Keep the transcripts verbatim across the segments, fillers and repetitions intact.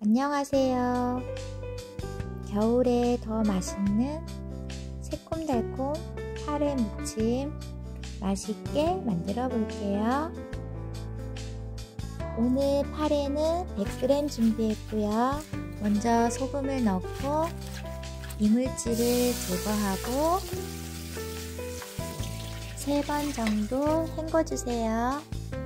안녕하세요. 겨울에 더 맛있는 새콤달콤 파래 무침 맛있게 만들어 볼게요. 오늘 파래는 백 그램 준비했고요. 먼저 소금을 넣고 이물질을 제거하고 세 번 정도 헹궈주세요.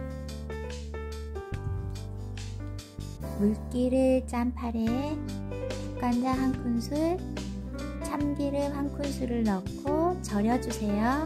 물기를 짠 파래에 국간장 한 큰술, 참기름 한 큰술을 넣고 절여주세요.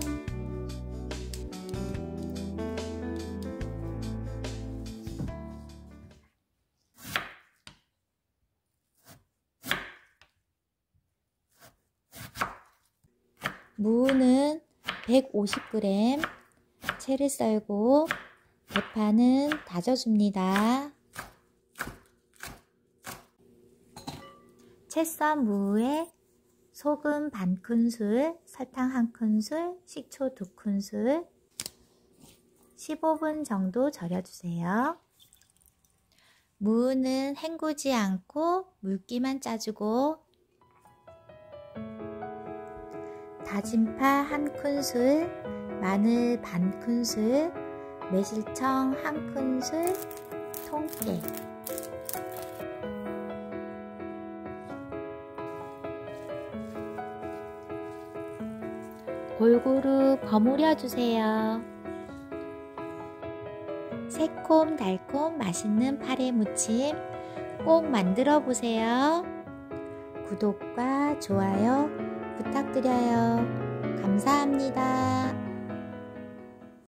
무는 백오십 그램, 채를 썰고 대파는 다져줍니다. 채 썬 무에 소금 반 큰술, 설탕 한 큰술, 식초 두 큰술, 십오 분 정도 절여주세요. 무는 헹구지 않고 물기만 짜주고 다진 파 한 큰술, 마늘 반 큰술, 매실청 한 큰술, 통깨, 골고루 버무려 주세요. 새콤달콤 맛있는 파래 무침 꼭 만들어 보세요. 구독과 좋아요 부탁드려요. 감사합니다.